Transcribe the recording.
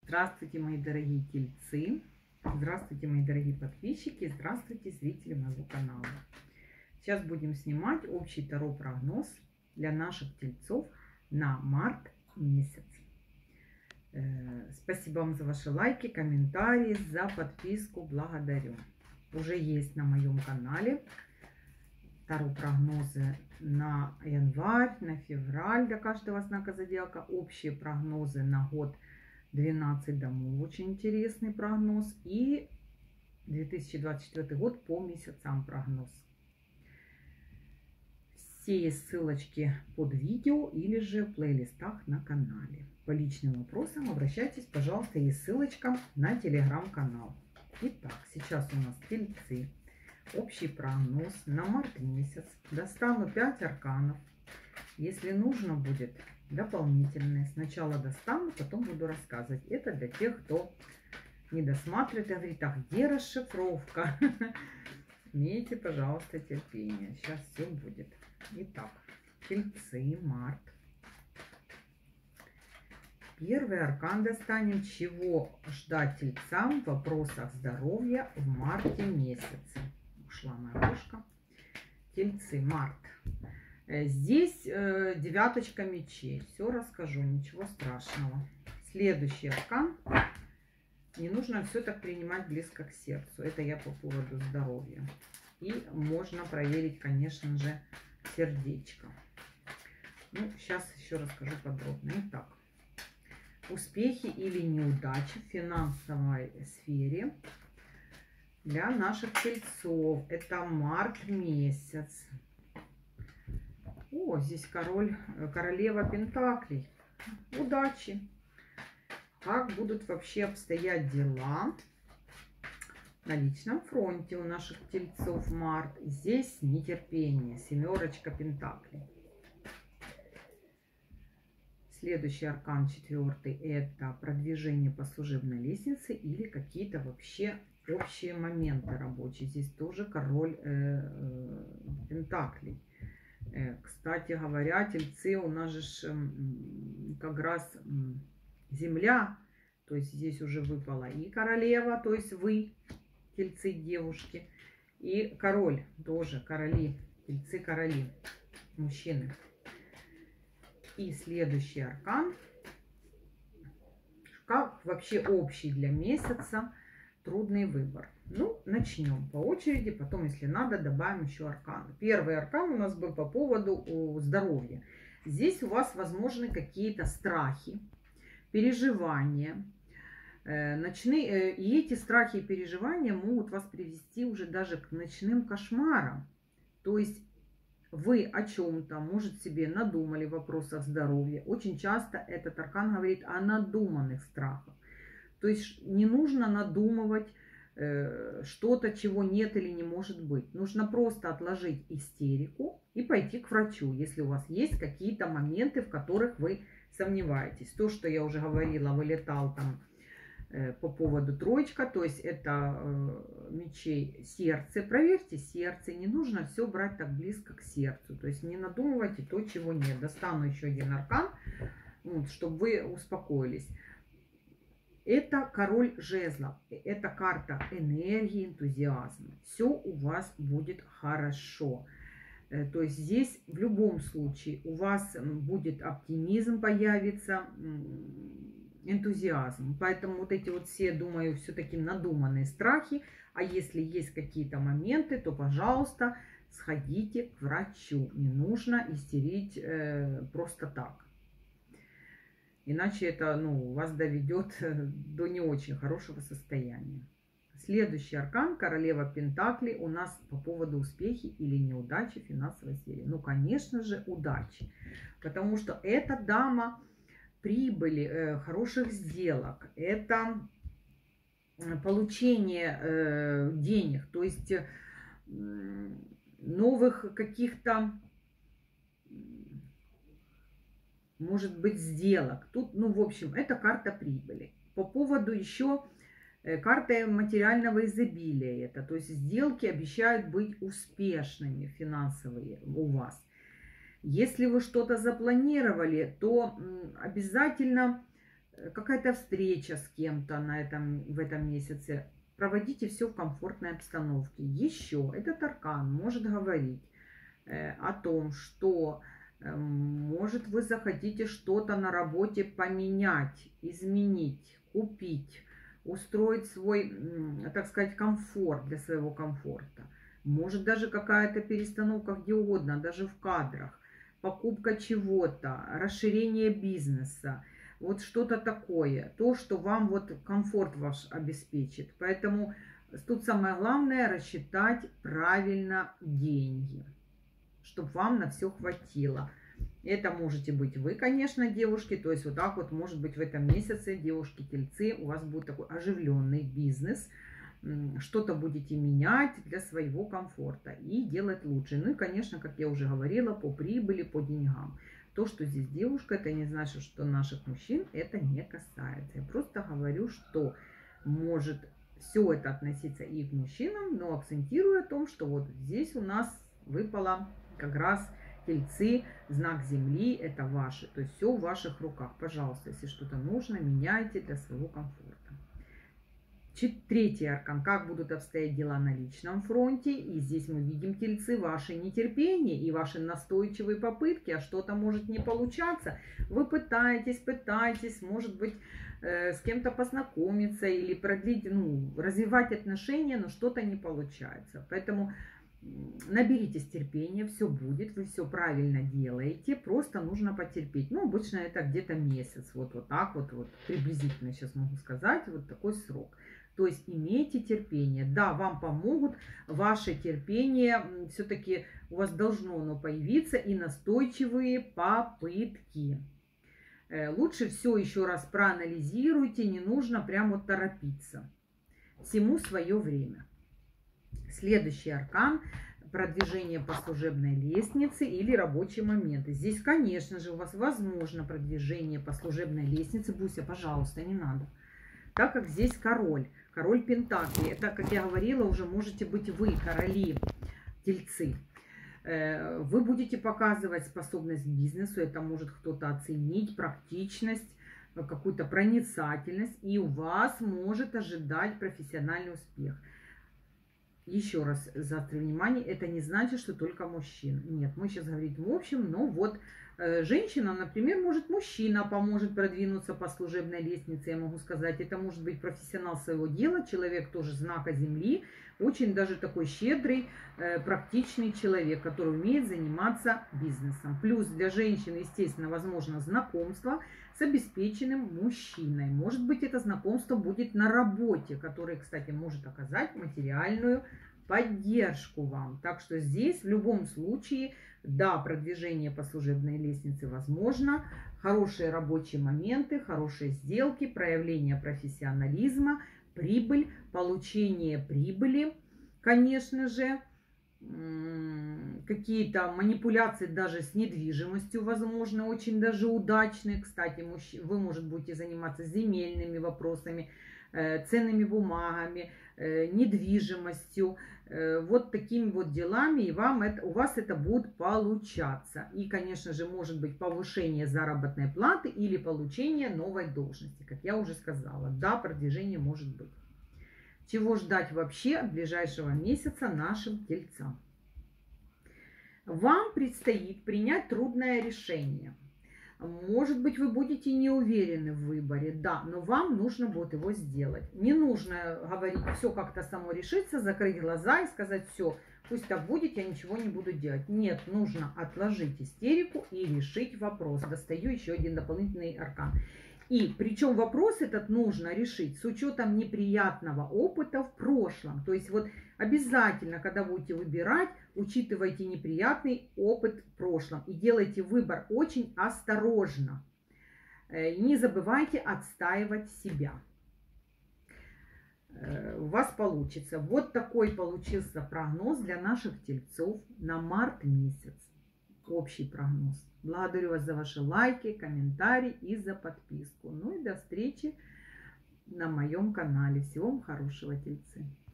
Здравствуйте, мои дорогие тельцы! Здравствуйте, мои дорогие подписчики! Здравствуйте, зрители моего канала! Сейчас будем снимать общий таро-прогноз для наших тельцов на март месяц. Спасибо вам за ваши лайки, комментарии, за подписку. Благодарю. Уже есть на моем канале таро-прогнозы на январь, на февраль для каждого знака зодиака. Общие прогнозы на год 12 домов. Очень интересный прогноз. И 2024 год по месяцам прогноз. Все есть ссылочки под видео или же в плейлистах на канале. По личным вопросам обращайтесь, пожалуйста, есть ссылочка на телеграм-канал. Итак, сейчас у нас тельцы. Общий прогноз на март месяц. Достану 5 арканов. Если нужно будет дополнительные, сначала достану, потом буду рассказывать. Это для тех, кто не досматривает и говорит, а где расшифровка? Имейте, пожалуйста, терпение. Сейчас все будет. Итак, тельцы, март. Первый аркан достанем. Чего ждать тельцам в вопросах здоровья в марте месяце? Ушла моя ложка. Тельцы, март. Здесь девяточка мечей. Все расскажу, ничего страшного. Следующий аркан. Не нужно все так принимать близко к сердцу. Это я по поводу здоровья. И можно проверить, конечно же, сердечко. Ну, сейчас еще расскажу подробно. Итак, успехи или неудачи в финансовой сфере для наших тельцов. Это март месяц. О, здесь королева пентаклей. Удачи. Как будут вообще обстоять дела на личном фронте у наших тельцов март? Здесь нетерпение. Семерочка пентаклей. Следующий аркан, четвертый, это продвижение по служебной лестнице или какие-то вообще общие моменты рабочие. Здесь тоже король пентаклей. Кстати говоря, тельцы у нас же как раз земля, то есть здесь уже выпала и королева, то есть вы, тельцы, девушки, и король, тоже короли, тельцы, короли, мужчины. И следующий аркан, как вообще общий для месяца, трудный выбор. Ну, начнем по очереди, потом, если надо, добавим еще арканы. Первый аркан у нас был по поводу здоровья. Здесь у вас возможны какие-то страхи, переживания, ночные, и эти страхи и переживания могут вас привести уже даже к ночным кошмарам. То есть вы о чем-то, может, себе надумали в вопросах здоровья. Очень часто этот аркан говорит о надуманных страхах. То есть не нужно надумывать что-то, чего нет или не может быть. Нужно просто отложить истерику и пойти к врачу, если у вас есть какие-то моменты, в которых вы сомневаетесь. То, что я уже говорила, вылетал там по поводу троечка, то есть это мечей сердце. Проверьте сердце, не нужно все брать так близко к сердцу. То есть не надумывайте то, чего нет. Достану еще один аркан, вот, чтобы вы успокоились. Это король жезлов. Это карта энергии, энтузиазма. Все у вас будет хорошо. То есть здесь в любом случае у вас будет оптимизм, появится энтузиазм. Поэтому вот эти вот все, думаю, все-таки надуманные страхи. А если есть какие-то моменты, то, пожалуйста, сходите к врачу. Не нужно истерить просто так. Иначе это вас доведет до не очень хорошего состояния. Следующий аркан, королева пентаклей, у нас по поводу успехи или неудачи в финансовой сфере. Ну, конечно же, удачи. Потому что это дама прибыли, хороших сделок. Это получение денег. То есть новых каких-то, может быть, сделок. Тут, в общем, это карта прибыли. По поводу еще карта материального изобилия. Это, то есть сделки обещают быть успешными финансовые у вас. Если вы что-то запланировали, то обязательно какая-то встреча с кем-то в этом месяце. Проводите все в комфортной обстановке. Еще этот аркан может говорить о том, что может вы захотите что-то на работе поменять, изменить, купить, устроить свой, так сказать, комфорт для своего комфорта. Может даже какая-то перестановка где угодно, даже в кадрах, покупка чего-то, расширение бизнеса. Вот что-то такое, то, что вам вот комфорт ваш обеспечит. Поэтому тут самое главное рассчитать правильно деньги, чтобы вам на все хватило. Это можете быть вы, конечно, девушки. То есть вот так вот, может быть, в этом месяце, девушки-тельцы, у вас будет такой оживленный бизнес. Что-то будете менять для своего комфорта и делать лучше. Ну и, конечно, как я уже говорила, по прибыли, по деньгам. То, что здесь девушка, это не значит, что наших мужчин это не касается. Я просто говорю, что может все это относиться и к мужчинам, но акцентирую о том, что вот здесь у нас выпало как раз тельцы, знак земли, это ваши. То есть все в ваших руках. Пожалуйста, если что-то нужно, меняйте для своего комфорта. Третий аркан. Как будут обстоять дела на личном фронте. И здесь мы видим, тельцы, ваши нетерпения и ваши настойчивые попытки, а что-то может не получаться. Вы пытаетесь, может быть, с кем-то познакомиться или продлить, развивать отношения, но что-то не получается. Поэтому наберитесь терпения, все будет, вы все правильно делаете, просто нужно потерпеть. Обычно это где-то месяц, вот так вот приблизительно сейчас могу сказать, вот такой срок. То есть имейте терпение. Да, вам помогут, ваше терпение, все-таки у вас должно оно появиться, и настойчивые попытки. Лучше все еще раз проанализируйте, не нужно прямо торопиться. Всему свое время. Следующий аркан – продвижение по служебной лестнице или рабочие моменты. Здесь, конечно же, у вас возможно продвижение по служебной лестнице. Буся, пожалуйста, не надо. Так как здесь король пентаклей. Это, как я говорила, уже можете быть вы, короли, тельцы. Вы будете показывать способность к бизнесу. Это может кто-то оценить, практичность, какую-то проницательность. И у вас может ожидать профессиональный успех. Еще раз заострю внимание, это не значит, что только мужчин. Нет, мы сейчас говорим в общем, но вот женщина, например, мужчина поможет продвинуться по служебной лестнице, я могу сказать. Это может быть профессионал своего дела, человек тоже знака Земли, очень даже такой щедрый, практичный человек, который умеет заниматься бизнесом. Плюс для женщины, естественно, возможно знакомство с обеспеченным мужчиной. Может быть, это знакомство будет на работе, который, кстати, может оказать материальную поддержку вам. Так что здесь в любом случае, да, продвижение по служебной лестнице возможно, хорошие рабочие моменты, хорошие сделки, проявление профессионализма, прибыль, получение прибыли, конечно же, какие-то манипуляции даже с недвижимостью, возможно, очень даже удачные. Кстати, вы, может, будете заниматься земельными вопросами, ценными бумагами, недвижимостью, вот такими вот делами, и у вас это будет получаться. И, конечно же, может быть повышение заработной платы или получение новой должности, как я уже сказала. Да, продвижение может быть. Чего ждать вообще от ближайшего месяца нашим тельцам? Вам предстоит принять трудное решение. Может быть, вы будете не уверены в выборе, да, но вам нужно будет его сделать. Не нужно говорить, все как-то само решится, закрыть глаза и сказать, все, пусть так будет, я ничего не буду делать. Нет, нужно отложить истерику и решить вопрос. Достаю еще один дополнительный аркан. И причем вопрос этот нужно решить с учетом неприятного опыта в прошлом. То есть вот обязательно, когда будете выбирать, учитывайте неприятный опыт в прошлом. И делайте выбор очень осторожно. Не забывайте отстаивать себя. У вас получится. Вот такой получился прогноз для наших тельцов на март месяц. Общий прогноз. Благодарю вас за ваши лайки, комментарии и за подписку. Ну и до встречи на моем канале. Всего вам хорошего, тельцы.